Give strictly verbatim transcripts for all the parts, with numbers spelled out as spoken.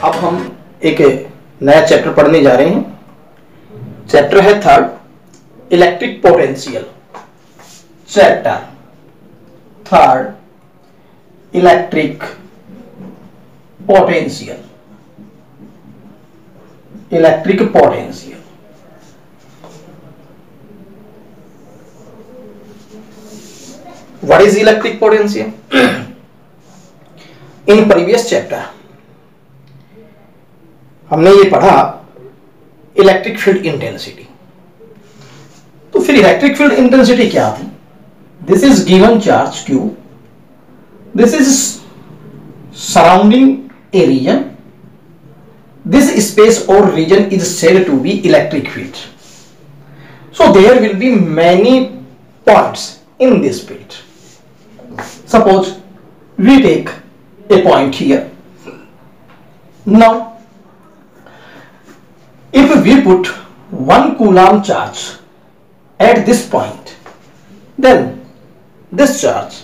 अब हम एक नया चैप्टर पढ़ने जा रहे हैं। चैप्टर है third, electric potential. Chapter third, electric potential. Electric potential what is electric potential? In previous chapter हमने ये पढ़ा इलेक्ट्रिक फील्ड इंटेंसिटी। तो फिर इलेक्ट्रिक फील्ड इंटेंसिटी क्या थी? This is given charge Q, this is surrounding a region, this space or region is said to be electric field. So there will be many points in this field. Suppose we take a point here. Now if we put one coulomb charge at this point, then this charge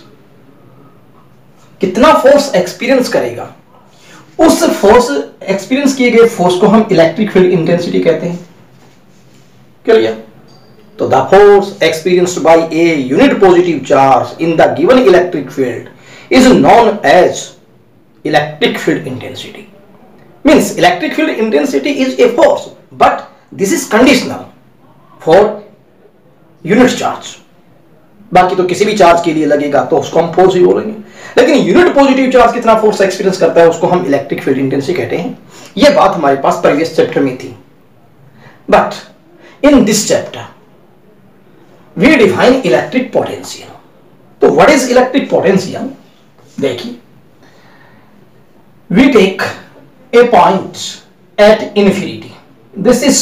कितना force experience करेगा? उस force experience किए गए force को हम electric field intensity कहते हैं। Clear? तो the force experienced by a unit positive charge in the given electric field is known as electric field intensity. Means electric field intensity is a force, but this is conditional for unit charge. बाकी तो किसी भी charge के लिए लगेगा तो उसको हम फोर्स ही बोलेंगे, लेकिन यूनिट पॉजिटिव चार्ज कितना फोर्स एक्सपीरियंस करता है उसको हम इलेक्ट्रिक फील्ड इंटेंसिटी कहते हैं। यह बात हमारे पास प्रीवियस चैप्टर में थी। But in this chapter we define electric potential. तो व्हाट इज इलेक्ट्रिक पोटेंशियल? देखिए, we take a point at infinity, this is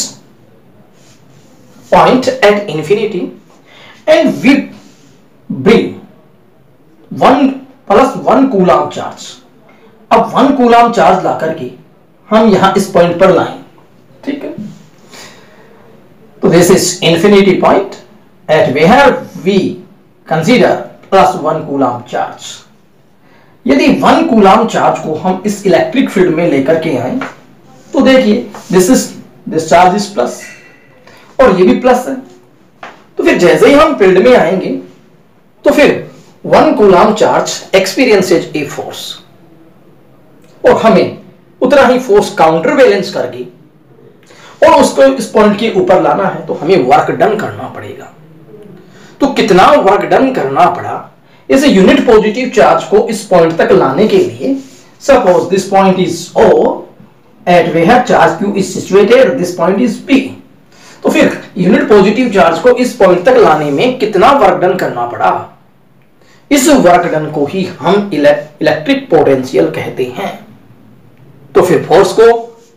point at infinity and we bring one plus one coulomb charge. अब one coulomb charge ला करके हम यहां इस point पर लाएं, ठीक है? तो this is infinity point at where we consider plus one coulomb charge. यदि वन कूलम चार्ज को हम इस इलेक्ट्रिक फील्ड में लेकर के आए तो देखिए, this is this charge is plus और ये भी प्लस है। तो फिर जैसे ही हम फील्ड में आएंगे तो फिर one coulomb charge experiences a force, और हमें उतना ही फोर्स काउंटर बैलेंस करके और उसको इस पॉइंट के ऊपर लाना है तो हमें वर्क डन करना पड़ेगा। तो कितना वर्क डन करना पड़ा इस यूनिट पॉजिटिव चार्ज को इस पॉइंट तक लाने के लिए? Suppose this point is O at where charge Q is situated, this point is P। तो फिर यूनिट पॉजिटिव चार्ज को इस पॉइंट तक लाने में कितना वर्क डन करना पड़ा? इस वर्क डन को ही हम इलेक्ट्रिक पोटेंशियल कहते हैं। तो फिर फोर्स को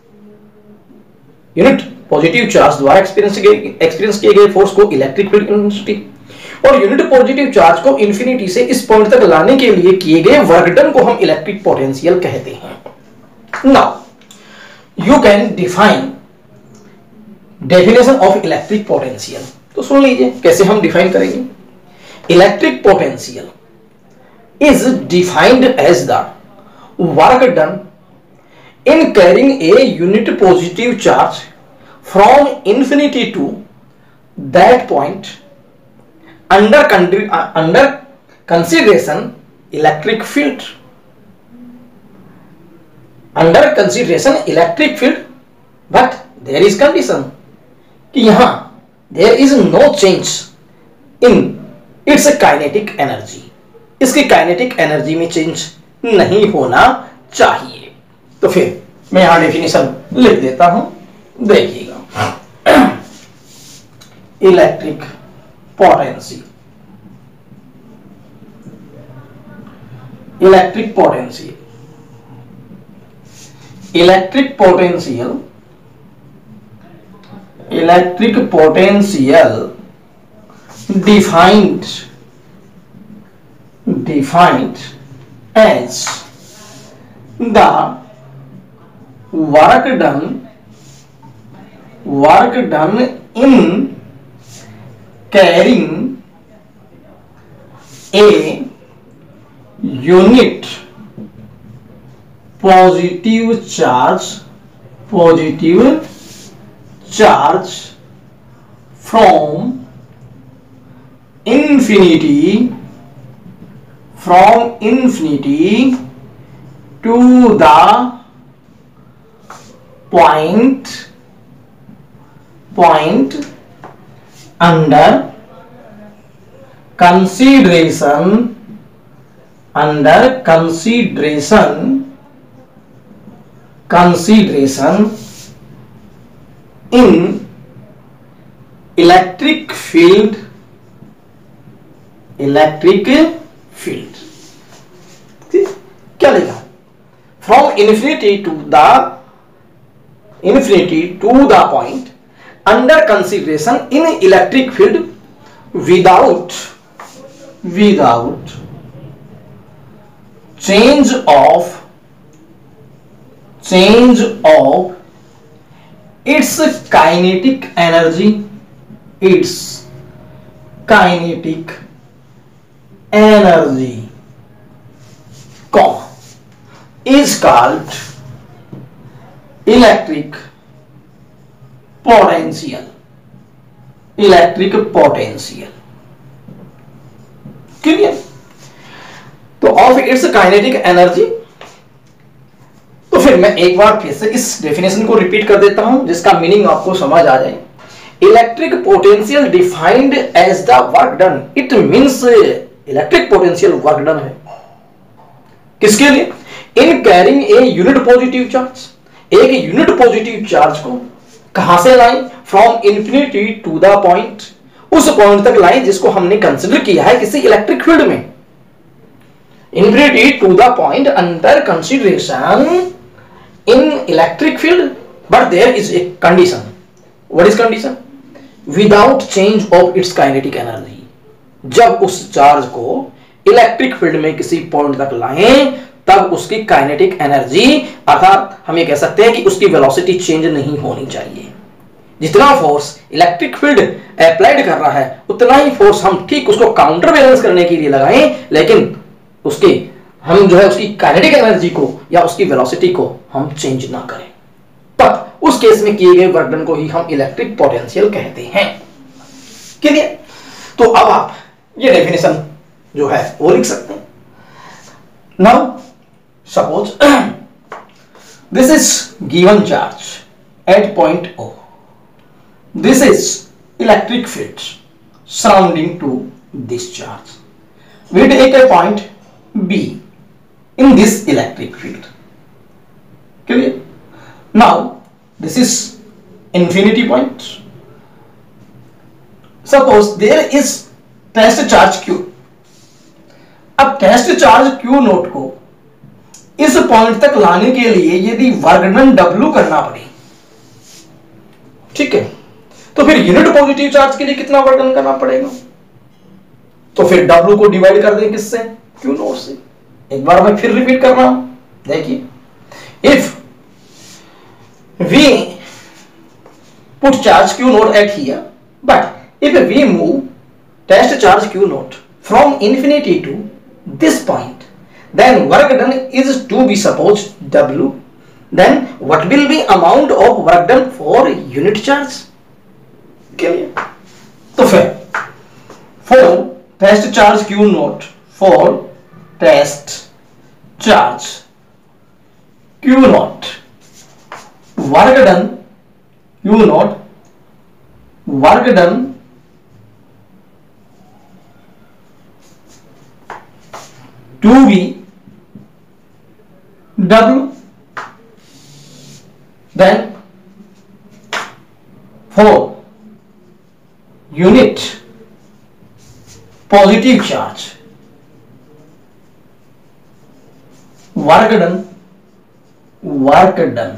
यूनिट पॉजिटिव चार्ज द्वारा एक्सपीरियंस एक्सपीरियंस किए गए फोर्स को इलेक्ट्रिक फील्ड इंटेंसिटी, और यूनिट पॉजिटिव चार्ज को इंफिनिटी से इस पॉइंट तक लाने के लिए किए गए वर्क डन को हम इलेक्ट्रिक पोटेंशियल कहते हैं। Now you can define definition of electric potential. तो सुन लीजिए कैसे हम डिफाइन करेंगे। Electric potential is defined as the work done in carrying a unit positive charge from infinity to that point under under consideration electric field. Under consideration electric field, but there is condition कि यहां there is no change in its kinetic energy. इसकी kinetic energy में change नहीं होना चाहिए। तो फिर मैं यहां डेफिनेशन लिख देता हूं, देखिएगा। Electric potential, electric potential, electric potential, electric potential defined defined as the work done work done in carrying a unit positive charge positive charge from infinity from infinity to the point point under consideration under consideration consideration in electric field electric field क्या लिखा? From infinity to the infinity to the point under consideration in electric field without without change of change of its kinetic energy its kinetic energy comma is called electric potential electric potential clear? तो of its kinetic energy. तो फिर मैं एक बार फिर से इस definition को repeat कर देता हूं जिसका मीनिंग आपको समझ आ जाए। Electric potential defined as the work done, it means electric potential work done है किसके लिए? In carrying a unit positive charge, एक यूनिट पॉजिटिव चार्ज को कहां से लाएं? From infinity to the point, उस पॉइंट तक लाएं जिसको हमने कंसीडर किया है किसी इलेक्ट्रिक फील्ड में। Infinity to the point under consideration in electric field, but there is a condition. What is condition? Without change of its kinetic energy. जब उस चार्ज को इलेक्ट्रिक फील्ड में किसी पॉइंट तक लाएं तब उसकी काइनेटिक एनर्जी, अर्थात हम ये कह सकते हैं कि उसकी वेलोसिटी चेंज नहीं होनी चाहिए। जितना फोर्स इलेक्ट्रिक फील्ड अप्लाइड कर रहा है उतना ही फोर्स हम ठीक उसको काउंटर बैलेंस करने के लिए लगाएं, लेकिन उसकी हम जो है उसकी काइनेटिक एनर्जी को या उसकी वेलोसिटी को हम चेंज ना करें। तब उस केस में किए गए वर्क डन को ही हम इलेक्ट्रिक पोटेंशियल कहते हैं। क्लियर? तो अब आप ये डेफिनेशन जो है वो लिख सकते हैं। Now suppose this is given charge at point O. This is electric field surrounding to this charge. We take a point B in this electric field. Clear? Now this is infinity point. Suppose there is test charge Q. अब test charge Q naught को इस point तक लाने के लिए यदि work done W करना पड़े, ठीक है, तो फिर यूनिट पॉजिटिव चार्ज के लिए कितना वर्क डन करना पड़ेगा? तो फिर W को डिवाइड कर दें किससे? Q नोट से। एक बार मैं फिर रिपीट कर रहा हूं, देखिए, if we put charge Q naught at here, but if we move test charge Q naught from infinity to this point, then work done is to be supposed W. Then what will be amount of work done for unit charge? Clear? तो फिर for test charge Q naught, for test charge Q naught, work done Q naught, work done to be W. Then for unit positive charge work done work done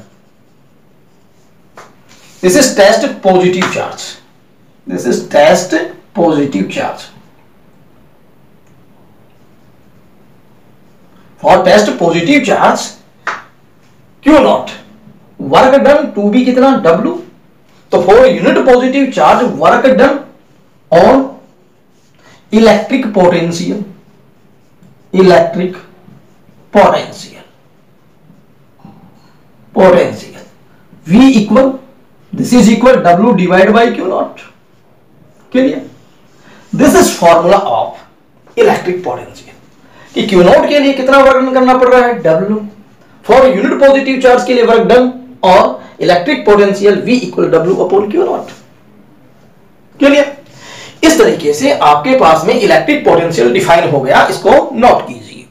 this is test positive charge this is test positive charge for test positive charge Q naught, work done to be कितना? W. तो for unit positive charge work done on electric potential, electric potential, potential, V equal this is equal W divide by Q not. Clear? This is formula of electric potential कि Q not के लिए कितना work करना पड़ रहा है, W। For unit positive charge के लिए वर्क डन, और electric potential V equal W upon Q not. Clear? इस तरीके से आपके पास में इलेक्ट्रिक पोटेंशियल डिफाइन हो गया, इसको नोट कीजिए।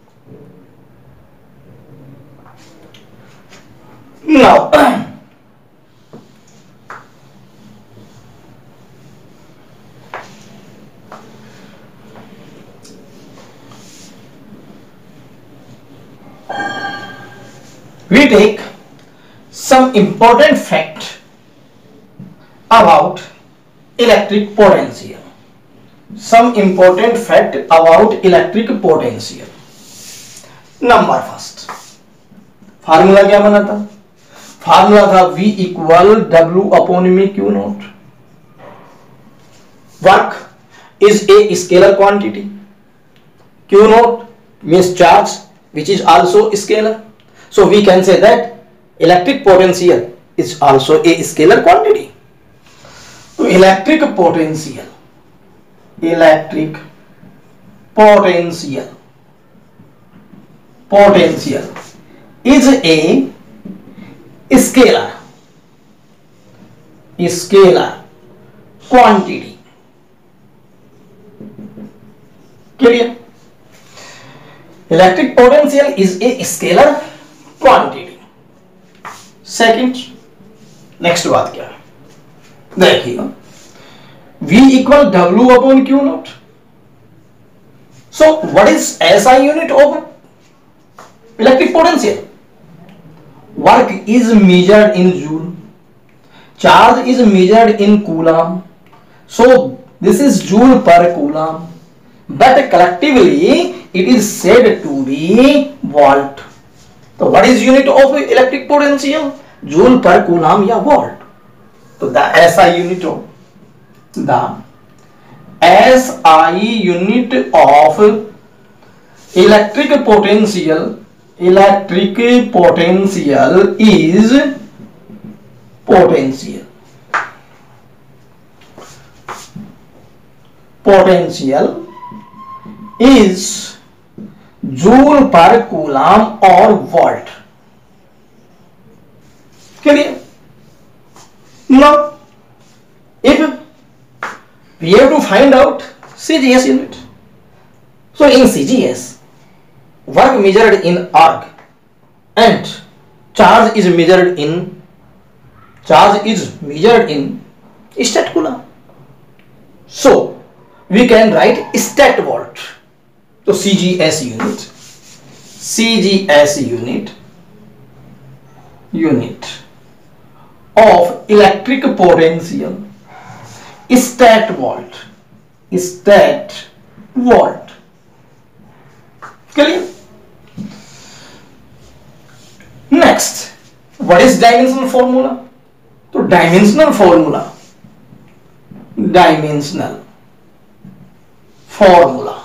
Now we take some important fact about electric potential. Some important fact about electric potential. Number first, formula क्या बना था? फार्मूला था V इक्वल W अपॉन में Q naught. Work is a scalar quantity. Q naught means charge which is also scalar. So we can say that electric potential is also a scalar quantity. So electric potential, electric potential, potential is a scalar, scalar quantity. Clear? Electric potential is a scalar quantity. Second, next बात क्या है, देखिएगा V equal W upon Q naught. So what is SI unit of electric potential? Work is measured in joule, charge is measured in coulomb, so this is joule per coulomb, but collectively it is said to be volt. तो what is unit of electric potential? Joule per coulomb या volt. तो the SI unit of the SI unit of electric potential, electric potential is potential, potential is joule per coulomb और volt. Clear? Now, if we have to find out C G S unit, so in C G S, work measured in arc and charge is measured in charge is measured in stat coulomb. So we can write stat volt. So C G S unit, C G S unit, unit of electric potential, stat volt, stat volt. Clear? Next, what is dimensional formula? So dimensional formula, dimensional formula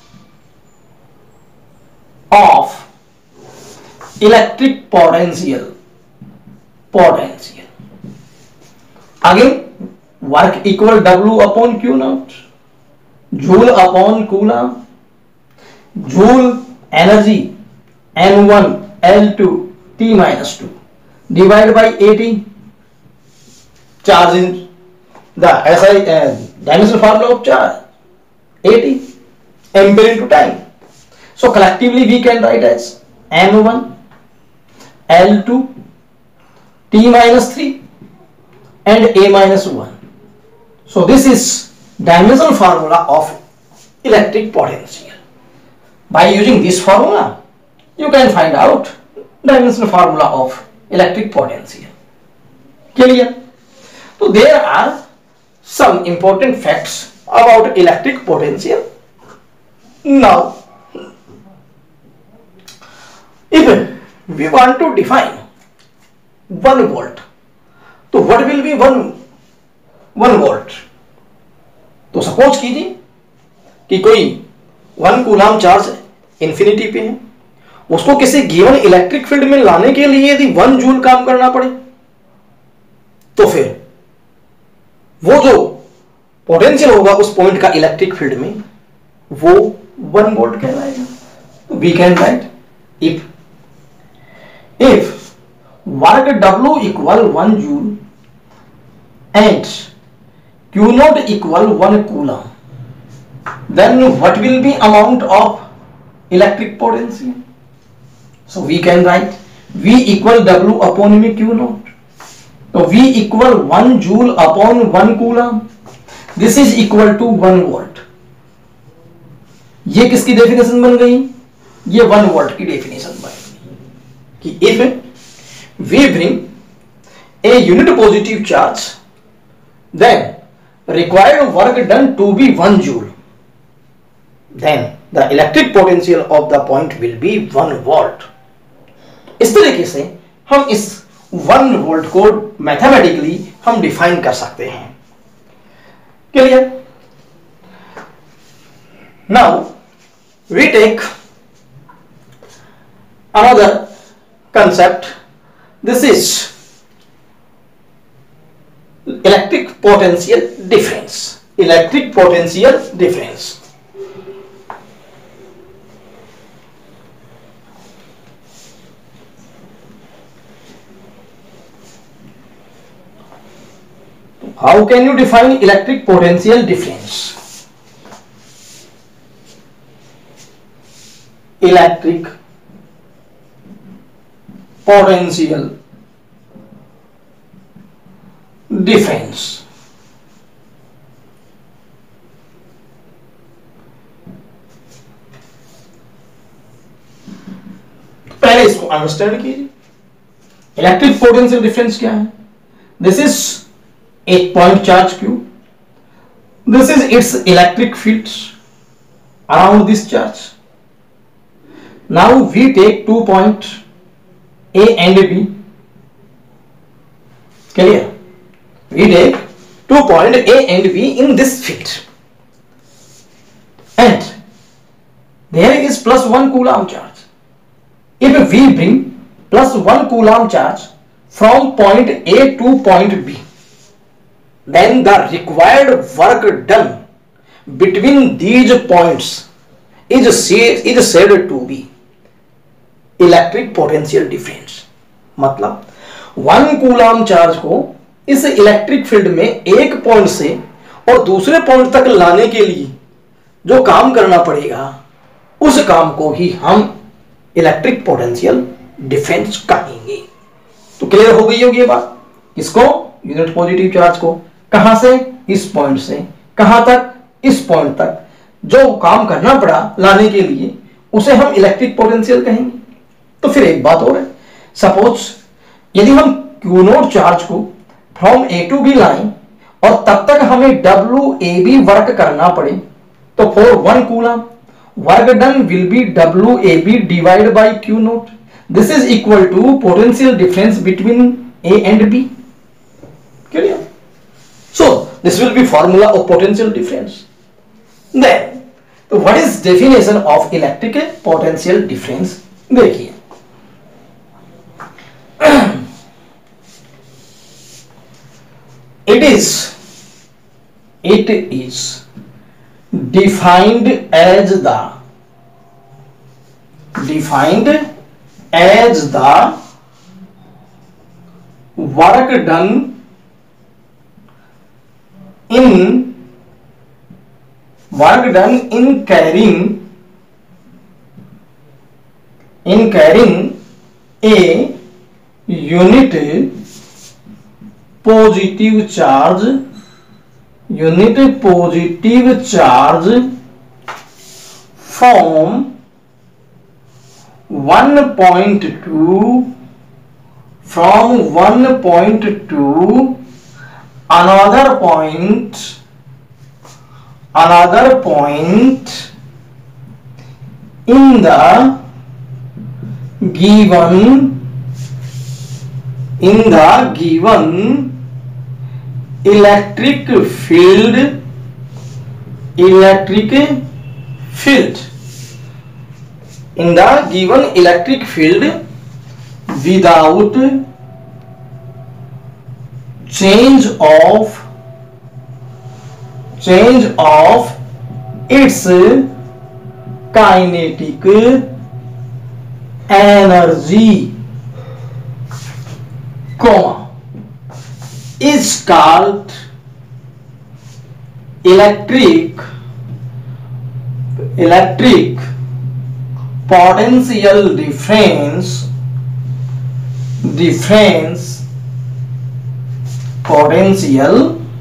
of electric potential, potential. Again, work equal W upon Q naught, joule upon coulomb, joule energy N one L two T minus two divided by eighty. Charge in the S I uh, dimensional formula of charge eighty ampere into time. So collectively we can write as N one L two T minus three and A minus one. So this is dimensional formula of electric potential. By using this formula, you can find out dimensional formula of electric potential. Clear? So there are some important facts about electric potential. Now, if we want to define one volt, तो what will be one one volt? तो suppose कीजिए कि कोई one coulomb charge infinity पे है उसको किसी given electric field में लाने के लिए यदि वन जूल काम करना पड़े तो फिर वो जो पोटेंशियल होगा उस पॉइंट का इलेक्ट्रिक फील्ड में वो वन वोल्ट कहलाएगा। तो we can write if if work W equal one joule and Q naught equal one coulomb, then what will be amount of electric potential? So we can write V equal W upon M Q naught. So V equal one joule upon one coulomb. This is equal to one volt. ये किसकी definition बन गई? ये one volt की definition बन गई कि if we bring a unit positive charge, then required work done to be one joule, then the electric potential of the point will be one volt. इस तरीके से हम इस वन वोल्ट को मैथमेटिकली हम डिफाइन कर सकते हैं। Clear? Now we take another concept. This is electric potential difference. Electric potential difference. How can you define electric potential difference? Electric potential difference. पहले इसको अंडरस्टैंड कीजिए। इलेक्ट्रिक पोटेंशियल डिफरेंस क्या है? This is a point charge Q. This is its electric field around this charge. Now we take two point A and B. Clear? We take two point A and B in this field, and there is plus one coulomb charge. If we bring plus one coulomb charge from point A to point B, then the required work done between these points is said, is said to be electric potential difference. मतलब one coulomb charge को इस electric field में एक point से और दूसरे point तक लाने के लिए जो काम करना पड़ेगा उस काम को ही हम इलेक्ट्रिक पोटेंशियल डिफरेंस कहेंगे। तो क्लियर हो गई होगी ये बात? किसको? यूनिट पॉजिटिव चार्ज को। कहां से? इस पॉइंट से कहां तक? इस पॉइंट तक जो काम करना पड़ा लाने के लिए उसे हम इलेक्ट्रिक पोटेंशियल कहेंगे। तो फिर एक बात और है, सपोज यदि हम क्यू नोट चार्ज को फ्रॉम ए टू बी लाएं और तब तक हमें डब्ल्यू ए बी वर्क करना पड़े तो for one coulomb work done will be W A B divide by Q naught. This is equal to potential difference between A and B. Clear? So this will be formula of potential difference. Then so what is definition of electric potential difference? देखिए it is it is defined as the defined as the work done in work done in carrying in carrying a unit positive charge unit positive charge from one point two from one point two another point another point in the given in the given electric field electric field in the given electric field without change of change of its kinetic energy, comma, is called electric electric potential difference difference potential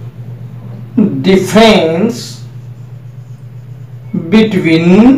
difference between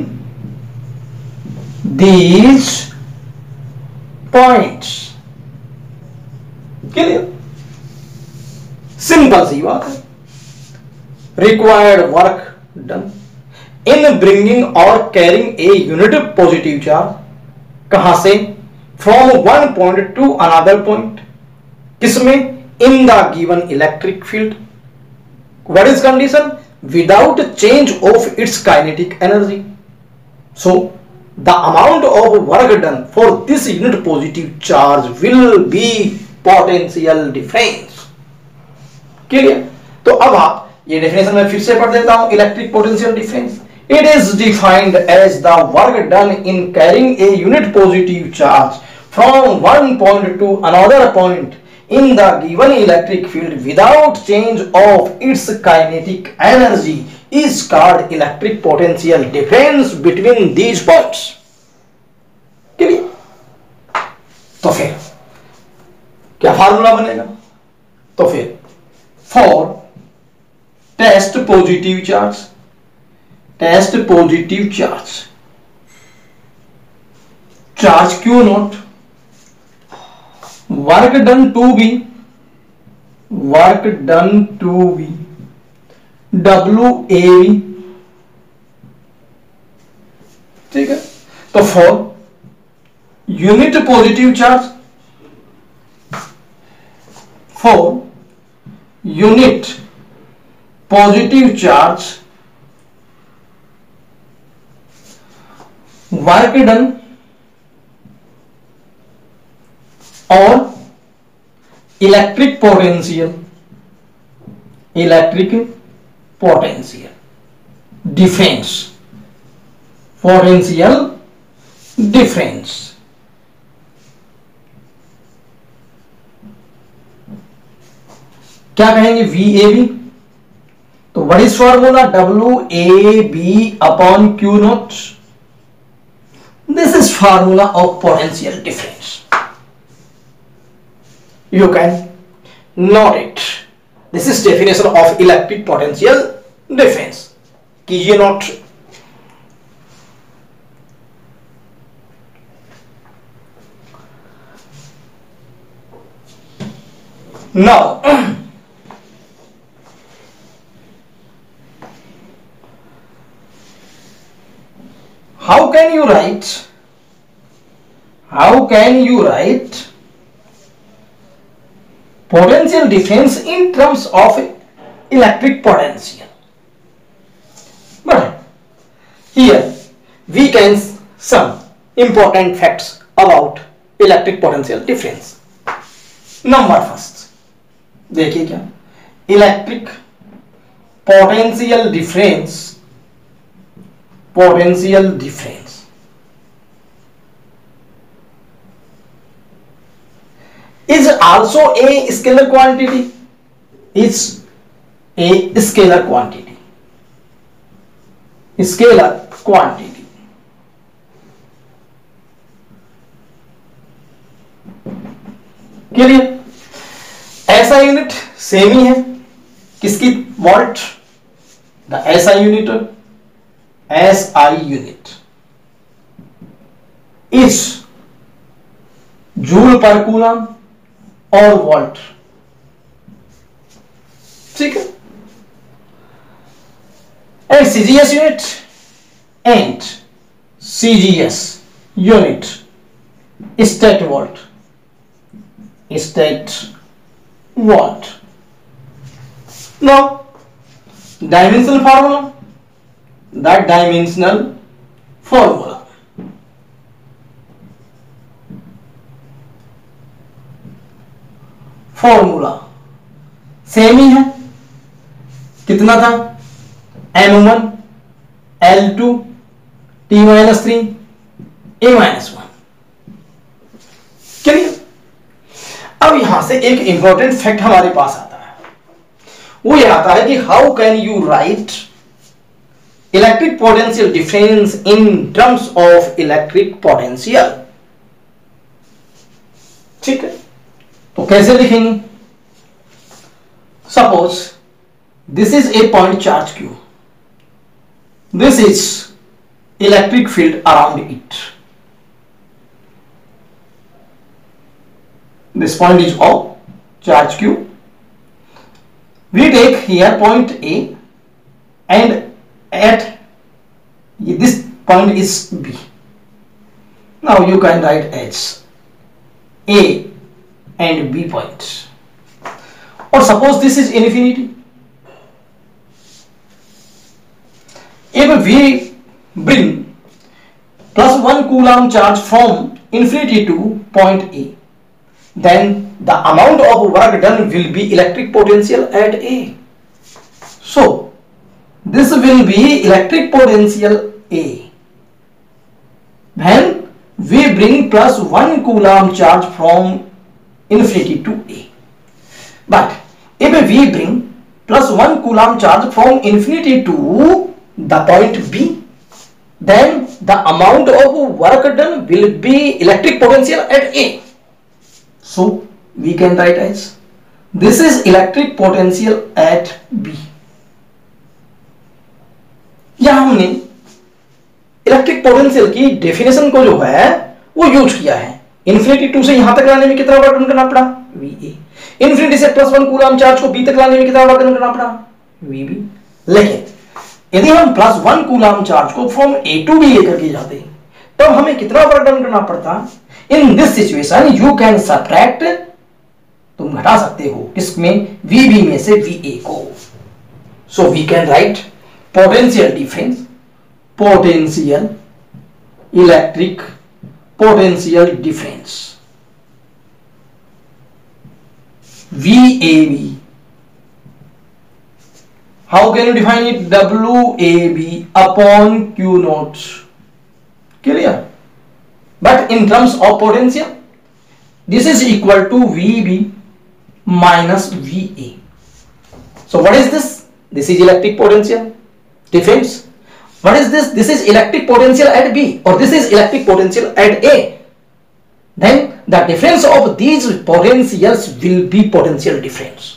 these points. Clear? Simple सी बात है. Required work done in bringing और carrying a unit positive charge. कहां से? From one point to another point. किसमें? In the given electric field. What is condition? Without change of its kinetic energy. So the amount of work done for this unit positive charge will be potential difference. Clear? तो अब आप ये definition में फिर से पढ़ देता हूं. Electric potential difference, it is defined as the work done in carrying a unit positive charge from one point to another point in the given electric field without change of its kinetic energy is called electric potential difference between these points. Clear? तो फिर क्या formula बनेगा? तो फिर for test positive charge test positive charge charge Q naught, work done to be work done to be W A B. ठीक है? तो for unit positive charge for unit positive charge work done और electric potential electric potential difference potential difference. क्या कहेंगे? V A B. तो what is formula? W A B upon Q naught. This is formula of potential difference. You can note it. This is definition of electric potential difference. कीजिए note. Now, how can you write? How can you write potential difference in terms of electric potential? But here we can some important facts about electric potential difference. Number first, देखिए क्या electric potential difference potential difference is also a scalar quantity is a scalar quantity scalar quantity. Clear? ऐसा unit same ही है किसकी? Volt. The SI unit SI unit is joule per coulomb और volt. ठीक है? And CGS unit and CGS unit stat volt stat volt. Now dimensional formula that dimensional formula formula same ही है, कितना था, M one L two T minus three A minus one. Clear. अब यहां से एक इंपॉर्टेंट फैक्ट हमारे पास आता है, वो ये आता है कि how can you write electric potential difference in terms of electric potential. ठीक है, तो कैसे लिखेंगे? Suppose this is a point charge Q, this is electric field around it, this point is of charge q. We take here point A and at this point is B. Now you can write as A and B points. Or suppose this is infinity. If we bring plus one coulomb charge from infinity to point A, then the amount of work done will be electric potential at A. So this will be electric potential A when we bring plus one coulomb charge from infinity to A. But if we bring plus one coulomb charge from infinity to the point B, then the amount of work done will be electric potential at A. So we can write as this is electric potential at B. यहां हमने electric potential की definition को जो है वो use किया है। Infinity to से यहां तक लाने में कितना वर्क डन करना पड़ा, वी ए। इन्फिनिटी से प्लस वन कूलम चार्ज को बी तक लाने में कितना वर्क डन करना पड़ा, वी बी। लेकिन यदि हम प्लस वन कूलम चार्ज को फ्रॉम ए टू बी लेकर के जाते तब हमें कितना वर्क डन करना पड़ता। In this situation you can subtract, तुम घटा सकते हो किसमें, V B में से V A को। So we can write potential difference, potential electric potential difference V A B. How can you define it? W A B upon Q naught. Clear? But in terms of potential, this is equal to V B minus V A. So what is this? This is electric potential difference. What is this? This is electric potential at B, or this is electric potential at A. Then the difference of these potentials will be potential difference.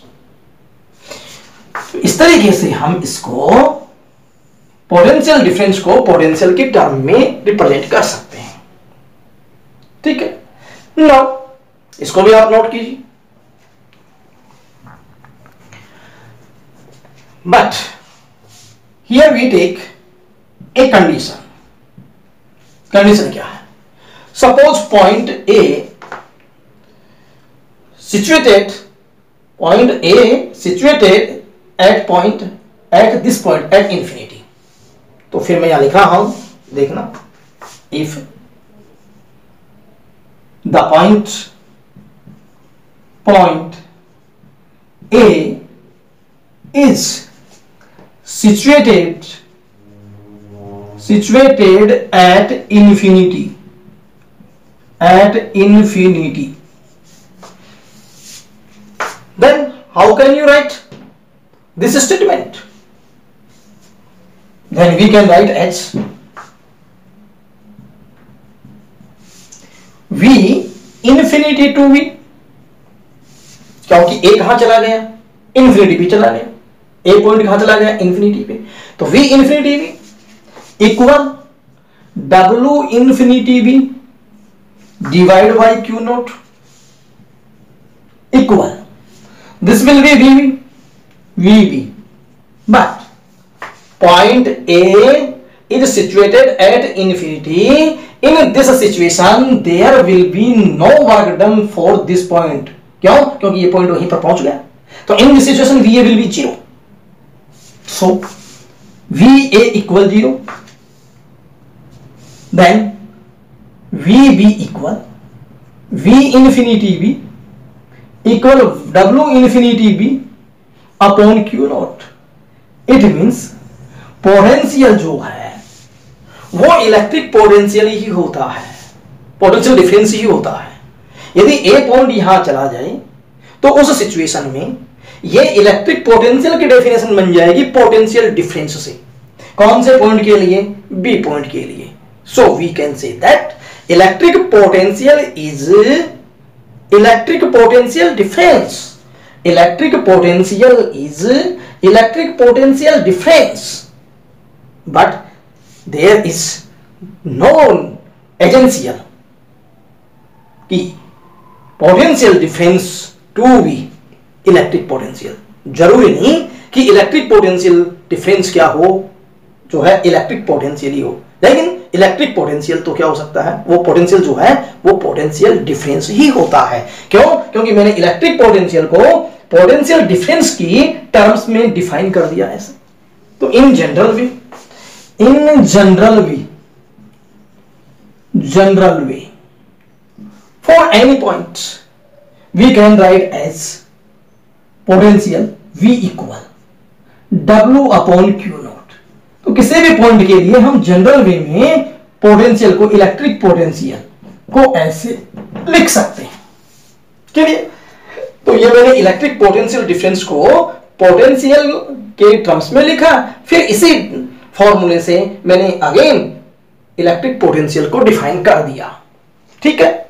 इस तरीके से हम इसको potential difference को potential के term में represent कर सकते हैं। ठीक है, नाउ इसको भी आप नोट कीजिए। But here we take a condition. Condition क्या है? Suppose point A situated point A situated at point at this point at infinity. तो फिर मैं यहां लिख रहा हूं, देखना, if the point point A is situated situated at infinity at infinity, then how can you write this statement? Then we can write as V infinity to V, क्योंकि A कहां चला गया, इंफिनिटी पे चला गया। A पॉइंट कहां चला गया, इंफिनिटी पे। तो V infinity V equal W infinity V divide by Q naught equal this will be V V V V, but point A is situated at infinity. In this situation there will be no work done for this point. क्यों? क्योंकि ये point वहीं पर पहुंच गया। तो in this situation V A will be zero. So V A equal zero. Then V B equal V infinity V equal W infinity B upon Q naught. It means potential जो है वो electric potential ही होता है, potential difference ही होता है। यदि ए point यहां चला जाए तो उस सिचुएशन में ये इलेक्ट्रिक पोटेंशियल की डेफिनेशन बन जाएगी पोटेंशियल डिफरेंस से। कौन से पॉइंट के लिए? बी पॉइंट के लिए। So we can say that electric potential is electric potential difference. Electric potential is electric potential difference, but there is no essential कि potential difference to be electric potential. जरूरी नहीं कि electric potential difference क्या हो, जो है electric potential ही हो, लेकिन इलेक्ट्रिक पोटेंशियल तो क्या हो सकता है, वो पोटेंशियल जो है वो पोटेंशियल डिफरेंस ही होता है। क्यों? क्योंकि मैंने इलेक्ट्रिक पोटेंशियल को पोटेंशियल डिफरेंस की टर्म्स में डिफाइन कर दिया ऐसे। तो in general way in general way general way for any point we can write as potential V equal W upon Q naught. तो किसी भी पॉइंट के लिए हम जनरल वे में पोटेंशियल को, इलेक्ट्रिक पोटेंशियल को ऐसे लिख सकते हैं। क्लियर? तो ये मैंने इलेक्ट्रिक पोटेंशियल डिफरेंस को पोटेंशियल के टर्म्स में लिखा, फिर इसी फॉर्मूले से मैंने अगेन इलेक्ट्रिक पोटेंशियल को डिफाइन कर दिया। ठीक है?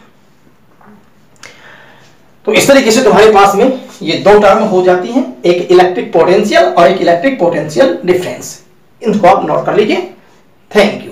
तो इस तरीके से तुम्हारे पास में ये दो टर्म हो जाती हैं, एक इलेक्ट्रिक पोटेंशियल और एक इलेक्ट्रिक पोटेंशियल डिफरेंस। इनको आप नोट कर लीजिए। Thank you.